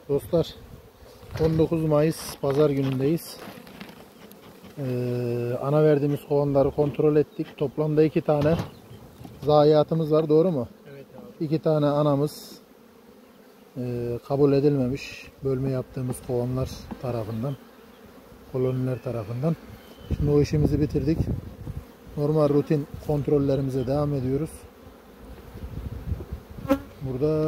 Dostlar 19 Mayıs Pazar günündeyiz. Ana verdiğimiz kovanları kontrol ettik. Toplamda 2 tane zayiatımız var. Doğru mu? Evet abi. 2 tane anamız kabul edilmemiş. Bölme yaptığımız kovanlar tarafından. Koloniler tarafından. Şimdi o işimizi bitirdik. Normal rutin kontrollerimize devam ediyoruz. Burada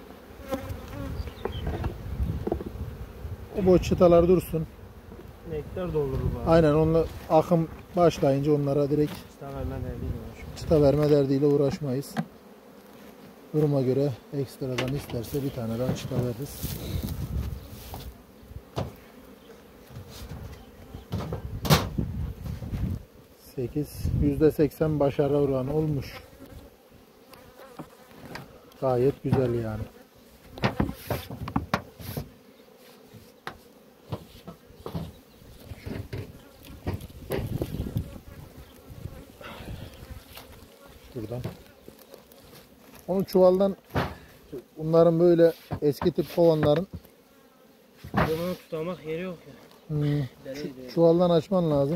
o boş çıtalar dursun. Nektar doldurur abi. Aynen, onunla akım başlayınca onlara direkt çıta verme derdiyle uğraşmayız. Duruma göre ekstradan isterse bir tane daha çıta veririz. %80 başarı oranı olmuş. Gayet güzel yani. Şuradan. Onu çuvaldan, bunların böyle eski tip kovanların bunu tutamak yeri yok ya. Çuvaldan açman lazım.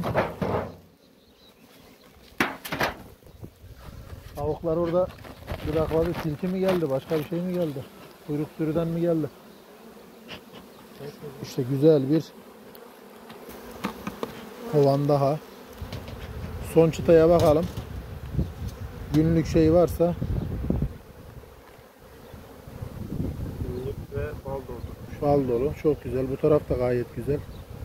Tavuklar orada gıdakladı. Tilki mi geldi? Başka bir şey mi geldi? Kuyruk sürüden mi geldi? İşte güzel bir kovan daha. Son çıtaya bakalım. Günlük şey varsa. Günlük ve bal dolu. Bal dolu. Çok güzel. Bu taraf da gayet güzel.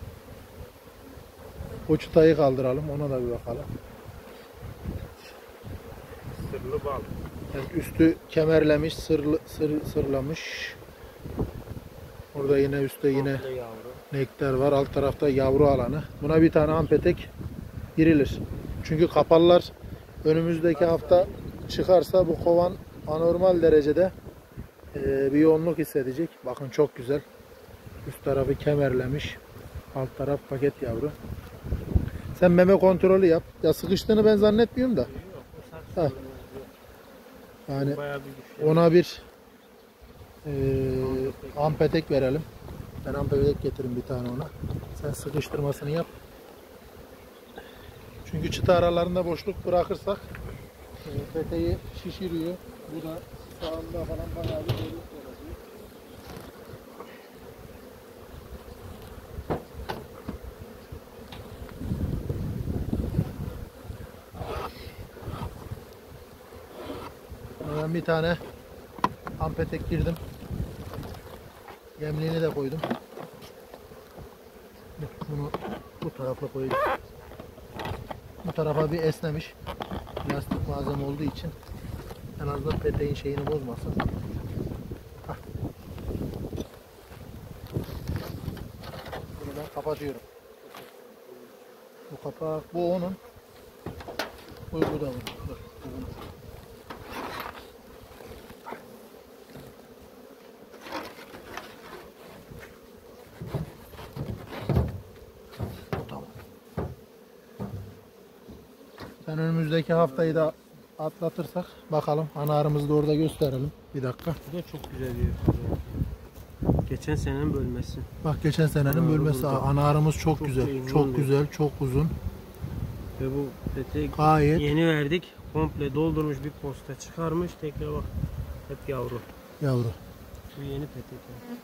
O çıtayı kaldıralım. Ona da bir bakalım. Sırlı bal. Yani üstü kemerlemiş, sırlamış. Orada yine üstte yine nektar var. Alt tarafta yavru alanı. Buna bir tane ampetek girilir. Çünkü kapalılar önümüzdeki hafta çıkarsa bu kovan anormal derecede bir yoğunluk hissedecek. Bakın çok güzel. Üst tarafı kemerlemiş. Alt taraf paket yavru. Sen meme kontrolü yap. Ya sıkıştığını ben zannetmiyorum da. Ha. Yani ona bir ampetek verelim. Ben ampetek getireyim bir tane ona. Sen sıkıştırmasını yap. Çünkü çıta aralarında boşluk bırakırsak peteği şişiriyor. Bu da sağında falan bayağı bir zorluk yaratıyor. Ben bir tane ampetek girdim. Yemliğini de koydum. Bunu bu tarafa koydum. Bu tarafa bir esnemiş. Plastik malzeme olduğu için en azından peteğin şeyini bozmasın. Hah. Bunu ben kapatıyorum. Bu kapak, bu onun. Bu da bunun. Ben önümüzdeki haftayı da atlatırsak bakalım, ana arımızı da orada gösterelim. Bir dakika. Bu da çok güzel bir. Geçen senenin bölmesi. Bak, geçen senenin bölmesi. Ana arımız çok güzel. Çok güzel, çok uzun. Ve bu peteği gayet yeni verdik. Komple doldurmuş, bir posta çıkarmış. Tekrar bak. Hep yavru. Yavru. Bu yeni petek. Yani.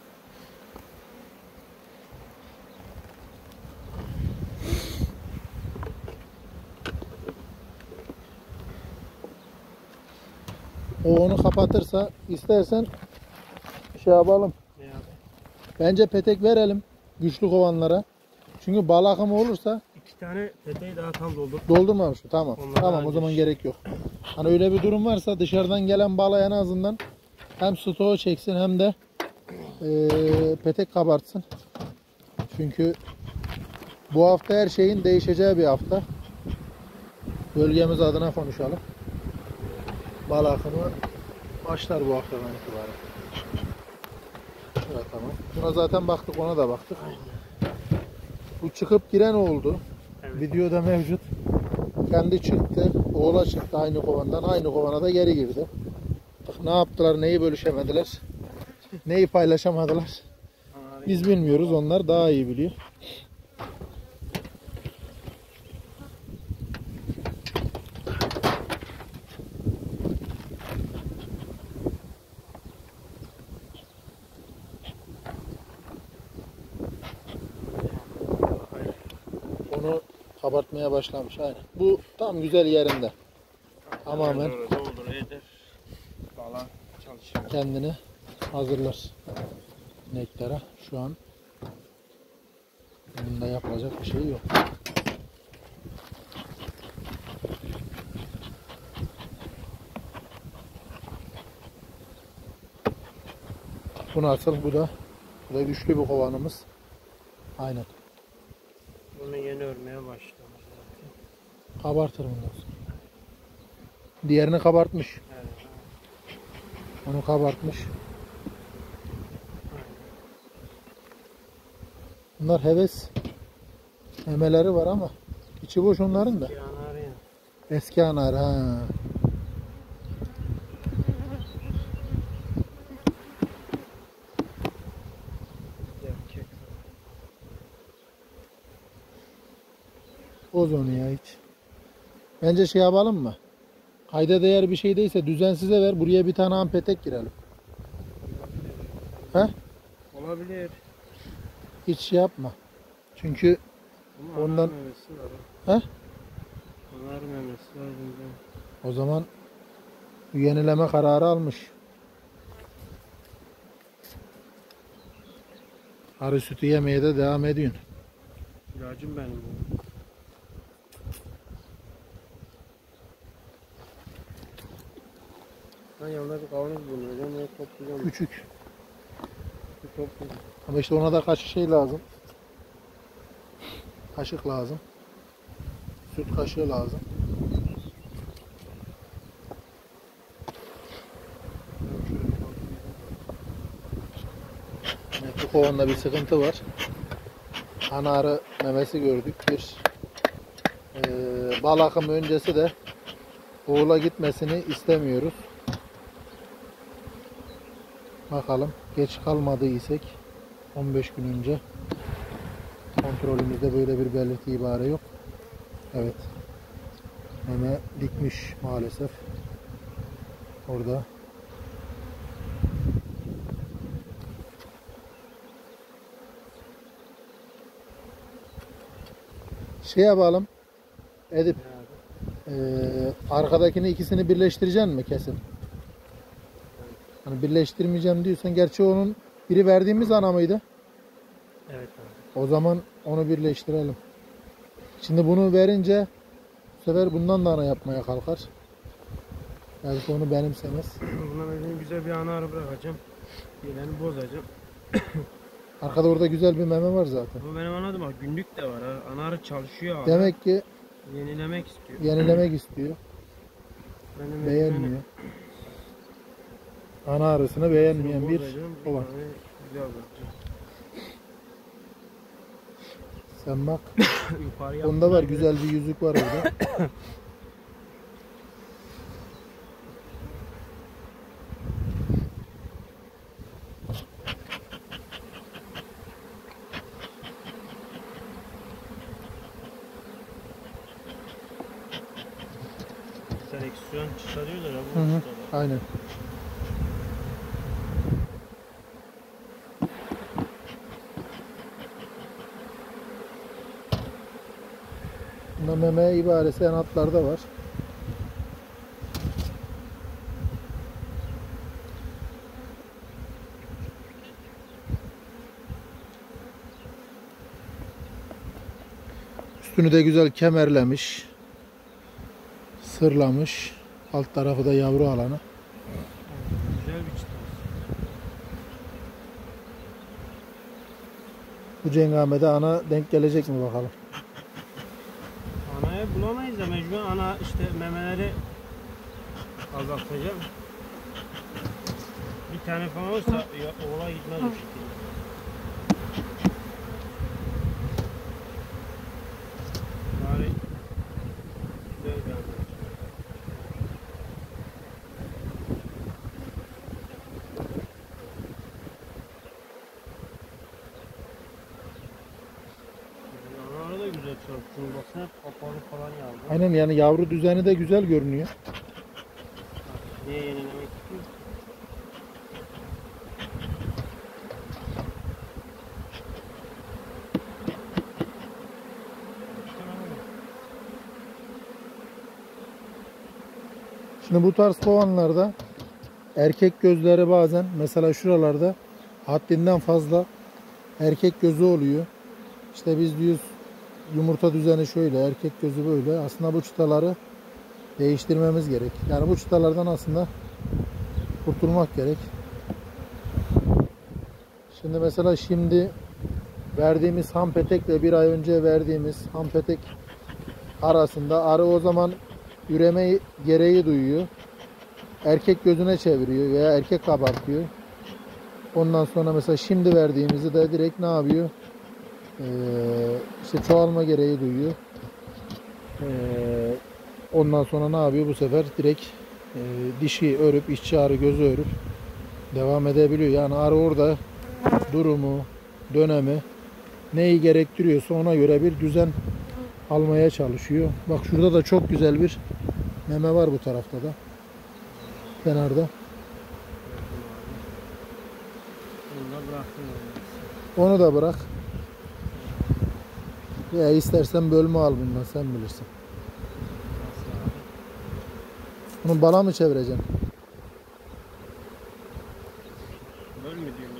O onu kapatırsa istersen şey yapalım. Ne abi? Bence petek verelim güçlü kovanlara. Çünkü bal akımı olursa 2 tane peteği daha tam doldur. Doldurmamış. Tamam. Onlar tamam, o zaman gerek yok. Hani öyle bir durum varsa dışarıdan gelen bala en azından hem stoğu çeksin hem de petek kabartsın. Çünkü bu hafta her şeyin değişeceği bir hafta. Bölgemiz adına konuşalım. Bal akımı başlar bu haftadan itibaren. Evet, tamam. Buna zaten baktık, ona da baktık. Bu çıkıp giren oldu. Evet. Videoda mevcut. Kendi çıktı. Oğla çıktı aynı kovandan. Aynı kovana da geri girdi. Bak ne yaptılar, neyi bölüşemediler. Neyi paylaşamadılar? Biz bilmiyoruz, onlar daha iyi biliyor. Onu kabartmaya başlamış. Aynen. Bu tam güzel yerinde. Tamamen Doldur eder. Bala çalışıyor. kendini hazırlar nektara. Şu an bunda yapılacak bir şey yok. Bu nasıl? Bu da güçlü bir kovanımız. Aynen. Bunu yeni örmeye başlamış zaten. Kabartır bundan sonra. Diğerini kabartmış. Evet. Onu kabartmış. Bunlar heves memeleri var ama içi boş onların da. Yanar ya. Eski anar ha. Gerçek. Boz onu ya hiç. Bence şey yapalım mı? Kayda değer bir şey değilse düzensize ver. Buraya bir tane ampetek girelim. He? Olabilir. Hiç şey yapma. Çünkü Ama ondan- anar memesi var. he? Anar memesi var bunda. O zaman bu yenileme kararı almış. Arı sütü yemeye de devam ediyorsun. İlacım benim bu. Ben yanında bir kavanoz bulacağım. Bunu toplayacağım. Küçük. Bir toplayacağım. Ama işte ona da kaşık şey lazım. Kaşık lazım. Süt kaşığı lazım. Evet, bu kovanda bir sıkıntı var. Ana arı memesi gördük. Bir bal akımı öncesi de oğula gitmesini istemiyoruz. Bakalım geç kalmadıysak 15 gün önce kontrolümüzde böyle bir belirti ibare yok. Evet. Meme dikmiş maalesef. Orada. Şey yapalım. Edip arkadakini ikisini birleştireceksin mi kesin? Hani birleştirmeyeceğim diyorsan, gerçi onun biri verdiğimiz ana mıydı? Evet abi. O zaman onu birleştirelim. Şimdi bunu verince bu sefer bundan da ana yapmaya kalkar. Belki onu benimsemez. Buna böyle güzel bir anar bırakacağım. Diğerini bozacağım. Arkada orada güzel bir meme var zaten. Ama benim anladım bak günlük de var ha. Anarı çalışıyor abi. Demek ki Yenilemek istiyor. yenilemek istiyor. Benim Beğenmiyor. Ana arısını beğenmeyen bir o var. Güzel olacak. Sen bak. Yukarıya Onda var, güzel bir yüzük var orada. seleksiyon çıkarıyorlar ya bu Hı hı, ustalar. aynen. Bunda meme ibaresi en altlarda var. Üstünü de güzel kemerlemiş. Sırlamış. Alt tarafı da yavru alanı. Güzel bir çıtası. Bu cengamede ana denk gelecek mi bakalım. Anayı bulamayız da mecbur ana işte memeleri azaltacağım. Bir tane falan olsa oğla gitmez o şekilde. Bari güzel bir ana. Şunu baksana kapalı falan yavru. Aynen, yani yavru düzeni de güzel görünüyor. Niye yenilemek istiyor? Şimdi bu tarz kovanlarda erkek gözleri bazen mesela şuralarda haddinden fazla erkek gözü oluyor. İşte biz diyoruz yumurta düzeni şöyle, erkek gözü böyle. Aslında bu çıtaları değiştirmemiz gerek. Yani bu çıtalardan aslında kurtulmak gerek. Şimdi mesela verdiğimiz ham petekle bir ay önce verdiğimiz ham petek arasında arı o zaman üreme gereği duyuyor. Erkek gözüne çeviriyor veya erkek kabartıyor. Ondan sonra mesela şimdi verdiğimizi de direkt ne yapıyor? İşte çoğalma gereği duyuyor. Ondan sonra ne yapıyor? Bu sefer direkt dişi örüp, işçi arı gözü örüp devam edebiliyor. Yani arı orada durumu, dönemi neyi gerektiriyorsa ona göre bir düzen almaya çalışıyor. Bak şurada da çok güzel bir meme var bu tarafta da. Kenarda. Onu da bıraktım. Onu da bırak. Ya istersen bölme al bundan, sen bilirsin. Bunu bala mı çevireceksin? Böyle mi diyorsun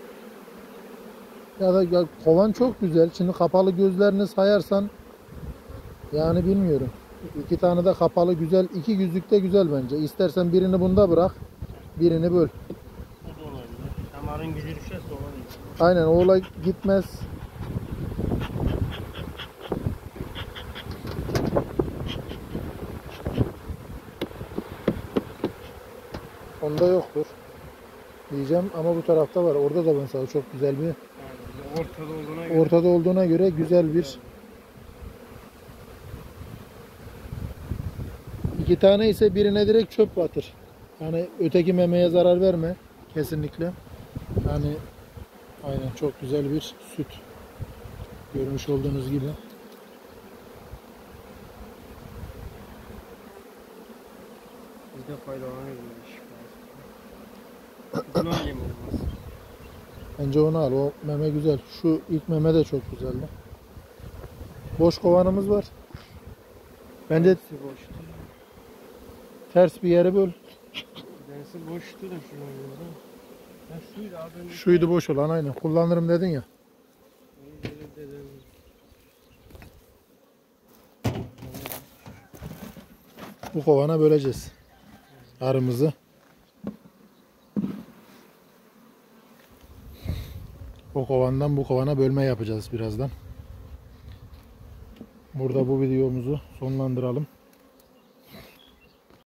yani? Ya kovan çok güzel. Şimdi kapalı gözlerini sayarsan yani bilmiyorum. İki tane de kapalı güzel. İki gözlük de güzel bence. İstersen birini bunda bırak. Birini böl. O da olabilir. Hem arın gücü düşerse olabilir. Aynen, oğla gitmez. Onda yoktur diyeceğim ama bu tarafta var. Orada da mesela çok güzel bir ortada olduğuna göre güzel bir. İki tane ise birine direkt çöp batır. Yani öteki memeye zarar verme kesinlikle. Yani aynen çok güzel bir süt. Görmüş olduğunuz gibi. Biz de faydalanıyoruz. Bunu alayım olmaz. Bence onu al. O meme güzel. Şu ilk meme de çok güzeldi. Boş kovanımız var. Bence Densi boştu. ters bir yere böl. Densi boştu da şunun yanında. Ha şuydu abi. Şuydu boş olan, aynen. Kullanırım dedin ya. Bu kovana böleceğiz arımızı. O kovandan bu kovana bölme yapacağız birazdan. Burada bu videomuzu sonlandıralım.